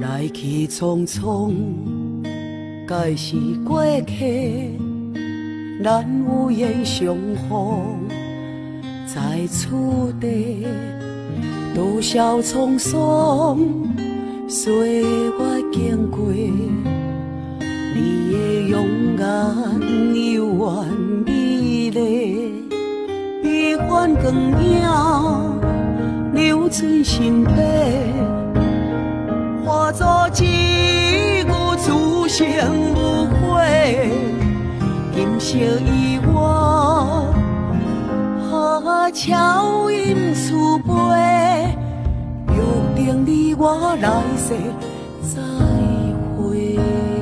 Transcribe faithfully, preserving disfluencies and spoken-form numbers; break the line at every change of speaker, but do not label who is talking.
来去匆匆，该是过客，咱有缘相逢，在此地，多少沧桑，岁月经过，你的容颜悠远美丽，悲欢光影，流水心底。 化作一句此生无悔，今宵遗我，啊，巧饮慈悲，约定你我来世再会。